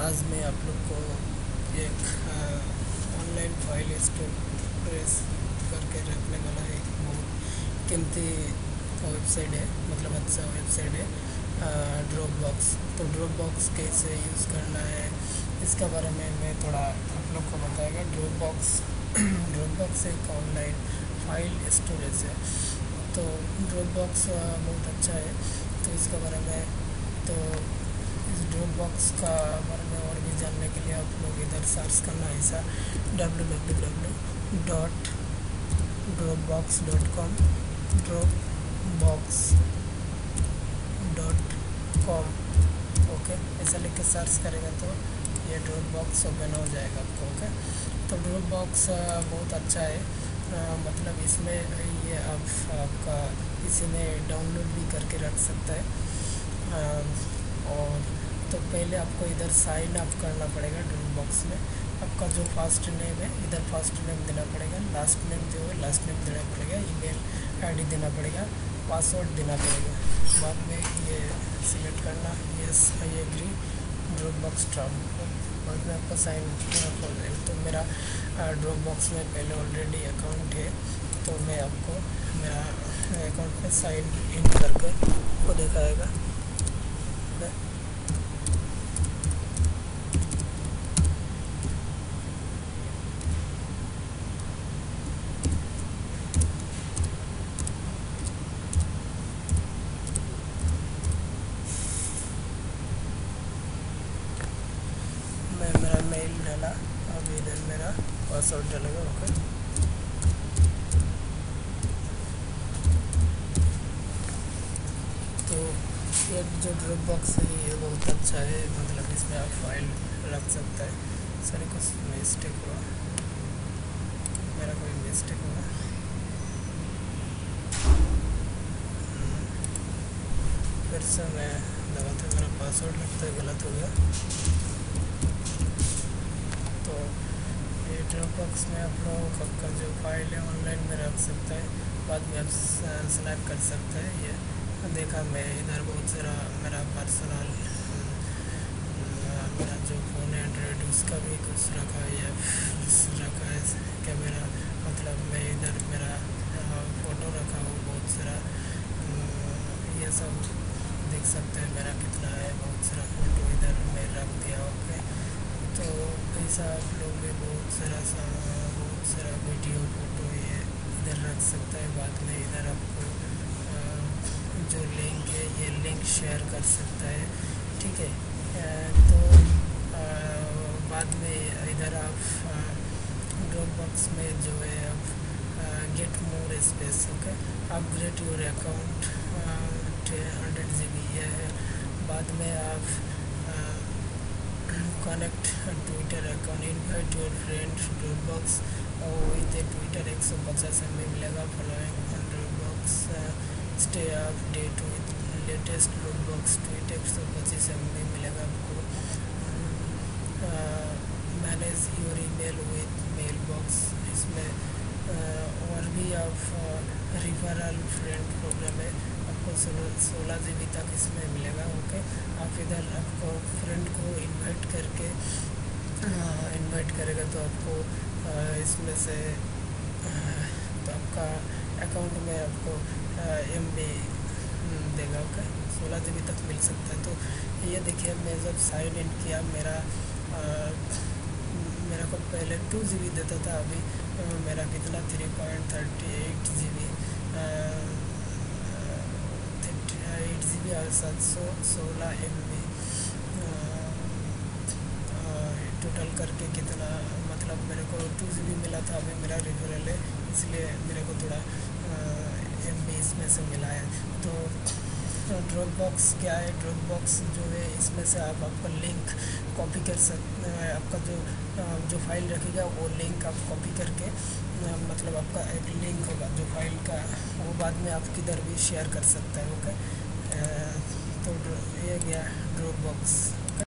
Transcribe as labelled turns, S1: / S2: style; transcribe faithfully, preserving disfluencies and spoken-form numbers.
S1: आज मैं आप लोग को एक ऑनलाइन फाइल स्टोरेज करके रखने वाला एक बहुत कीमती वेबसाइट है, मतलब अच्छा वेबसाइट है ड्रॉप बॉक्स। तो ड्रॉप बॉक्स कैसे यूज़ करना है इसके बारे में मैं थोड़ा आप लोग को बताएगा। ड्रॉप बॉक्स ड्रॉप बॉक्स एक ऑनलाइन फाइल स्टोरेज है। तो ड्रॉप बॉक्स बहुत अच्छा है, तो इसके बारे में तो इस ड्रॉप बॉक्स का बारे में और भी जानने के लिए आप लोग इधर सर्च करना है ऐसा W W W dot Dropbox dot com Dropbox dot com okay, ऐसा लिख के सर्च करेगा तो ये ड्रॉप बॉक्स ओपन हो जाएगा आपको। ओके, तो ड्रॉप बॉक्स बहुत अच्छा है, आ, मतलब इसमें ये आप आपका इसी में डाउनलोड भी करके रख सकता है। आ, और तो पहले आपको इधर साइन अप करना पड़ेगा ड्रॉप बॉक्स में। आपका जो फर्स्ट नेम है इधर फर्स्ट नेम देना पड़ेगा, लास्ट नेम जो है लास्ट नेम देना पड़ेगा, ईमेल आईडी देना पड़ेगा, पासवर्ड देना पड़ेगा। बाद में ये सिलेक्ट करना yes I agree Dropbox transfer, बाद में आपका साइन हो जाएगा। तो मेरा ड्रॉप बॉक्स में पहले ऑलरेडी अकाउंट है, तो मैं आपको मेरा अकाउंट में साइन इन करके वो दिखाएगा। मैं मेरा मेल डाला, अब इधर मेरा पासवर्ड डालेगा। ओके, तो ये जो ड्रॉप बॉक्स है ये बहुत अच्छा है, मतलब इसमें आप फाइल रख सकता है। सॉरी कुछ मिस्टेक हुआ, मेरा कोई मिस्टेक हुआ, फिर से मैं दबाता मेरा पासवर्ड लगता है गलत हो गया। तो ये ड्रॉप बॉक्स में आप लोग आपका जो फाइल है ऑनलाइन में रख सकता है, बाद में आप स्नैप कर सकते हैं। ये देखा मैं इधर बहुत सारा मेरा पर्सनल मेरा जो फ़ोन है एंड्रॉयड उसका भी कुछ रखा है या रखा है कैमरा, मतलब मैं इधर मेरा फ़ोटो रखा हूँ बहुत सारा, ये सब देख सकते हैं मेरा कितना है, बहुत सारा फ़ोटो इधर मैं रख दिया। ओके, तो ऐसा आप लोग भी बहुत सारा बहुत सारा वीडियो फ़ोटो ये इधर रख सकता है। बाद में इधर आपको जो लिंक है ये लिंक शेयर कर सकता है, ठीक है। तो आ, बाद में इधर आप ड्रॉप बॉक्स में जो है आप get more space, okay, upgrade your account hundred G B है। बाद में आप connect Twitter account, invite your friend Dropbox with Twitter एक सौ पचास एम बी मिलेगा। Following Dropbox stay up date with latest Dropbox tweet एक सौ पच्चीस एम बी मिलेगा आपको। Manage your email with mailbox, इसमें uh, और भी आप रिफरल फ्रेंड प्रोग्राम है, आपको सोलह सोलह जी बी तक इसमें मिलेगा। ओके, आप इधर आपको फ्रेंड को इनवाइट करके इनवाइट करेगा तो आपको uh, इसमें से uh, तो आपका अकाउंट में आपको एम बी देगा। ओके, सोलह जी बी तक मिल सकता है। तो ये देखिए मैं जब साइन इन किया मेरा आ, मेरा को पहले टू जी बी देता था, अभी आ, मेरा कितना three point thirty eight G B thirty eight G B और सात सौ सोलह एम बी टोटल करके कितना, मतलब मेरे को टू जी बी मिला था, अभी मेरा रेफरल है इसलिए मेरे को थोड़ा एम बी इसमें से मिला है। तो ड्रॉप बॉक्स क्या है, ड्रॉप बॉक्स जो है इसमें से आप आपका लिंक कॉपी कर सकते हैं, आपका जो जो फाइल रखेगा वो लिंक आप कॉपी करके, मतलब आपका एक लिंक होगा जो फाइल का, वो बाद में आप किधर भी शेयर कर सकते हैं। ओके, तो ये गया ड्रॉप बॉक्स।